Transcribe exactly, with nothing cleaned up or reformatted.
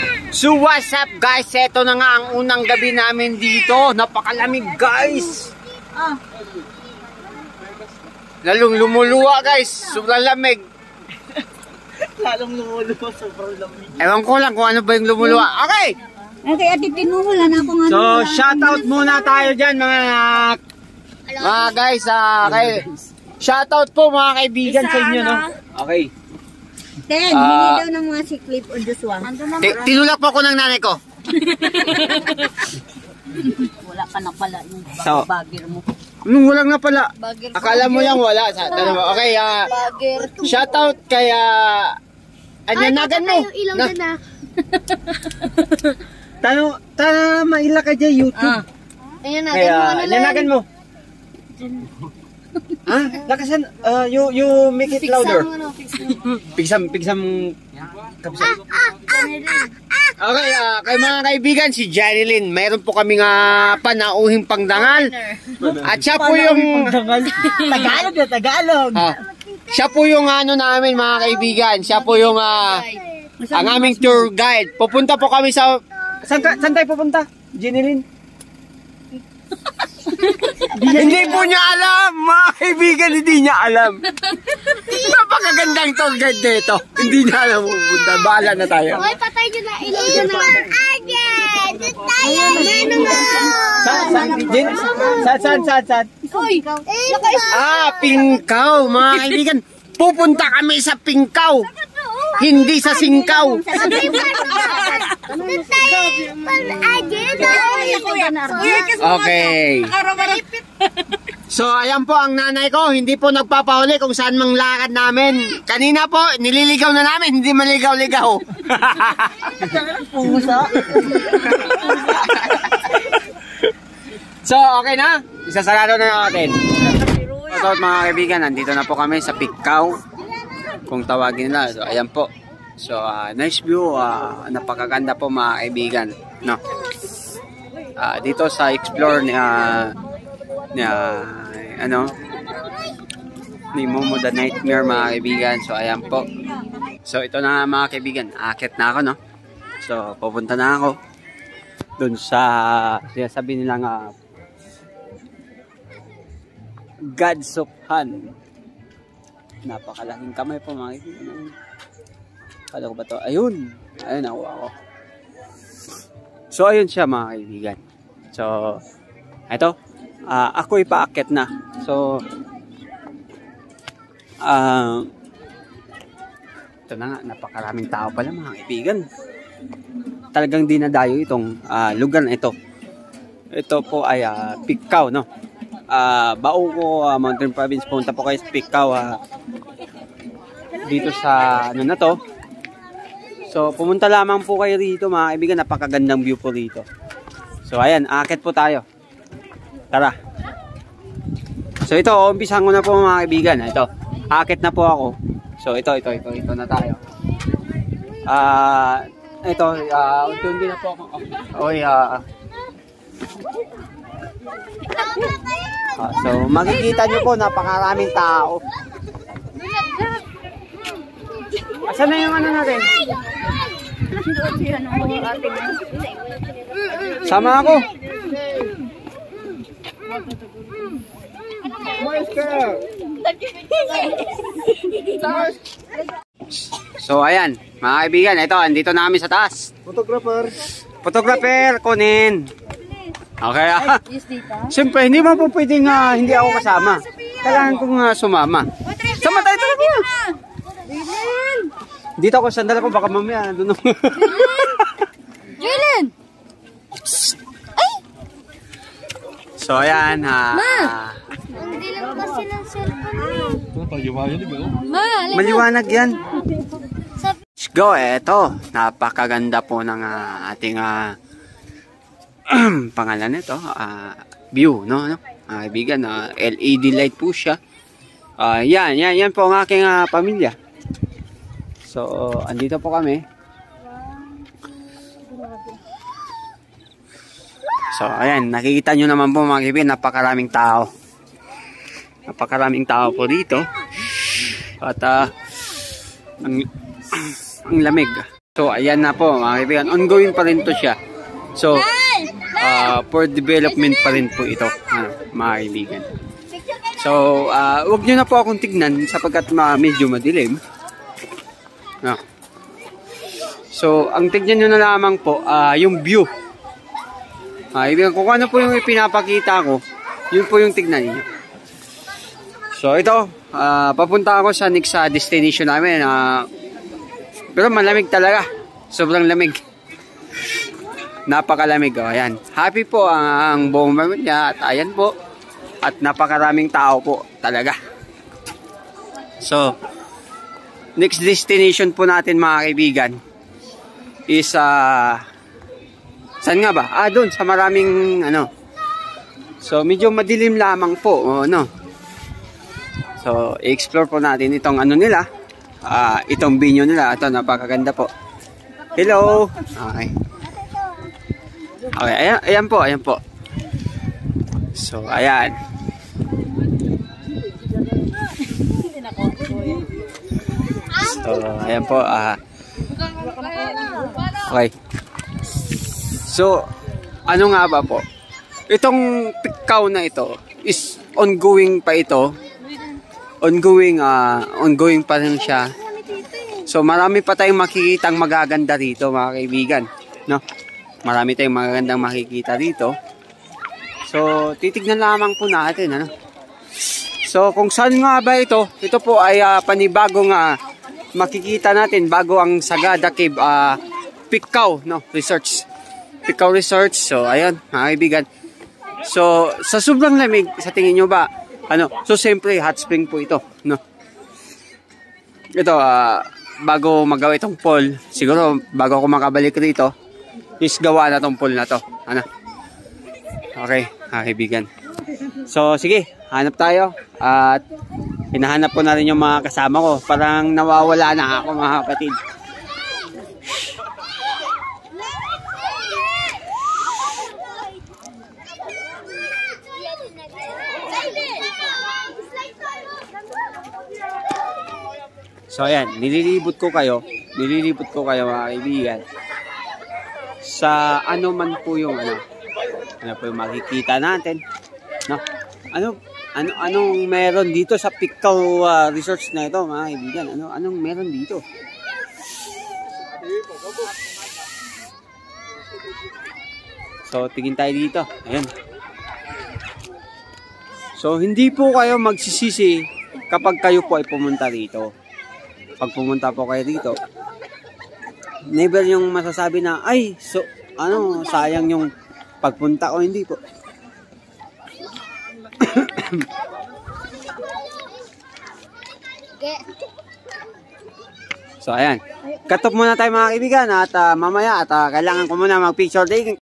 So what's up guys? Ito na nga ang unang gabi namin dito. Napakalamig guys. Lalong lumuluwa guys. Sobrang lamig. Lalong lumuluwa, sobrang lamig. Ewan ko lang kung ano ba yung lumuluwa. Okay! Okay, ati tinuhula na ako nga. So shoutout muna tayo dyan mga mga guys. Uh, kay, shoutout po mga kaibigan sa inyo. No? Okay. Ten, uh, hindi daw ng mga si Clip or Joshua. Tinulak po ako ng nanay ko. Wala ka na pala yung so, bagger mo. Nung walang na pala. Bagger akala mo lang wala. Sa, okay, uh, shoutout kay uh, anyanagan mo. Na. na. Tano, tano maila ka dyan YouTube. Ah. Ayan na, kaya anyanagan mo. Ah, lakasan, uh, you you make it louder. Pigsam, pigsam. Kapsam. Okay, uh, kay mga kaibigan, si Janeline, mayroon po kami nga panauhing pangdangal. At siya po yung Tagalog na Tagalog. Ah, siya po yung ano namin mga kaibigan. Siya po yung uh, ang aming tour guide. Pupunta po kami sa Saan, saan tayo pupunta? Janeline? Hindi po niya alam, mga kaibigan, hindi niya alam. Napakagandang tour guide dito. Hindi niya alam pupunta. Bahala na tayo. Okay, patay niyo na. Ilaw niyo na. Agad! Tayo na nga! Saan, saan, Jin? Saan, saan, saan, saan? Uy! Ah, Pingkaw, mga kaibigan. Pupunta kami sa Pingkaw. Hindi sa Singkaw. Okay. So, ayan po ang nanay ko. Hindi po nagpapahuli kung saan mang lakad namin. Kanina po, nililigaw na namin. Hindi maligaw-ligaw. Pusa. So, okay na? Isasarado na natin. So, mga kaibigan, nandito na po kami sa Pingkaw. Kung tawagin nila. So, ayan po. So, uh, nice view. Uh, napakaganda po mga kaibigan. No? Uh, dito sa explore ni, uh, ni uh, ano, ni Momo the Nightmare mga kaibigan. So, ayan po. So, ito na mga kaibigan. Akit na ako, no? So, pupunta na ako dun sa, sinasabi nila nga, Gods of Han. Napakalaking kamay po mga kaibigan. Kala ko ba ito? Ayun. Ayun, nakuha ako. So, ayun siya mga kaibigan. So, ito. Uh, ako ipaakit na. So, uh, ito na nga. Napakaraming tao pala mga kaibigan. Talagang dinadayo itong uh, lugar na ito. Ito po ay uh, Pingkaw, no? Uh, Bauco, uh, Mountain Province. Punta po kayo sa Pingkaw. Uh, dito sa ano na to. So, pumunta lamang po kayo rito mga kaibigan. Napakagandang view po rito. So, ayan. Akit po tayo. Tara. So, ito. Umpisahan ko na po mga kaibigan. Ito. Akit na po ako. So, ito, ito, ito. Ito na tayo. Ah, uh, ito. Uh, Unti-unti na po ako. Oh, yeah. Uh, so, makikita nyo po. Napakaraming tao. Asan na yung ano natin? Sama ako. So ayan, mga kaibigan, ito, andito na kami sa taas. Photographer. Photographer, kunin. Okay ah. Siyempre, hindi mo po pwedeng uh, hindi ako kasama. Kailangan kong uh, sumama. Sama tayo talaga. Dito ako, sandal ako, baka mamaya doon. Jalen! Ay! So, ayan. Ha, Ma! Hindi lang kasi ng cellphone. Ma, maliwanag yan. Let's go. Eto, napakaganda po ng uh, ating uh, pangalan nito. Uh, view, no? no? Uh, kaibigan, uh, L E D light po siya. Uh, yan, yan, yan po ang aking uh, pamilya. So, andito po kami. So, ayan, nakikita nyo naman po mga kaibigan, napakaraming tao. Napakaraming tao po dito. At, uh, ang, ang lamig. So, ayan na po mga kaibigan. Ongoing pa rin to siya. So, uh, for development pa rin po ito, ano, mga kaibigan. So, uh, wag nyo na po akong tignan sapagkat uh, medyo madilim. No. So, ang tignan nyo na lamang po, uh, yung view. Mga kaibigan, kung ano po yung ipinapakita ko, yun po yung tignan niyo. So, ito, uh, papunta ako sa next uh, destination namin. Uh, Pero malamig talaga. Sobrang lamig. Napakalamig. O, ayan. Happy po ang, ang buong pamilya. At ayan po. At napakaraming tao po talaga. So, next destination po natin mga kaibigan is uh, saan nga ba? Ah, doon sa maraming ano. So, medyo madilim lamang po. O, no? So, i-explore po natin itong ano nila. Ah, uh, itong binyo nila. Ito, napakaganda po. Hello. Okay. Okay, ayan, ayan po, ayan po. So, ayan. So, ayan po. Ah. Okay. So, ano nga ba po? Itong Picao na ito is ongoing pa ito. Ongoing, uh, ongoing pa rin siya. So, marami pa tayong makikitang magaganda dito, mga kaibigan. No? Marami tayong magagandang makikita dito. So, titignan lamang po natin, ano? So, kung saan nga ba ito? Ito po ay uh, panibagong uh, makikita natin bago ang Sagada Cave, uh, Picao, no? Research. Picao Research. So, ayun, mga kaibigan. So, sa sobrang lamig, sa tingin nyo ba, ano, so siyempre hot spring po ito, no. Ito uh, bago magawa itong pool, siguro bago ako makabalik rito, is gawa na tong pool na to, ano. Okay, mga kaibigan. So sige, hanap tayo at hinahanap ko na rin yung mga kasama ko. Parang nawawala na ako mga kapatid. So ayan, nililibot ko kayo, nililibot ko kayo mga kaibigan sa ano man po yung ano, ano po yung makikita natin, no? Ano, ano, anong meron dito sa Picao uh, Resorts na ito mga kaibigan, ano, anong meron dito? So tingin tayo dito, ayan. So hindi po kayo magsisisi kapag kayo po ay pumunta dito. Pag pumunta po kayo dito, never yung masasabi na, ay, so, ano, sayang yung pagpunta o hindi po. So, ayan. Cut off muna tayo mga kaibigan at uh, mamaya at uh, kailangan ko muna mag-picture taking.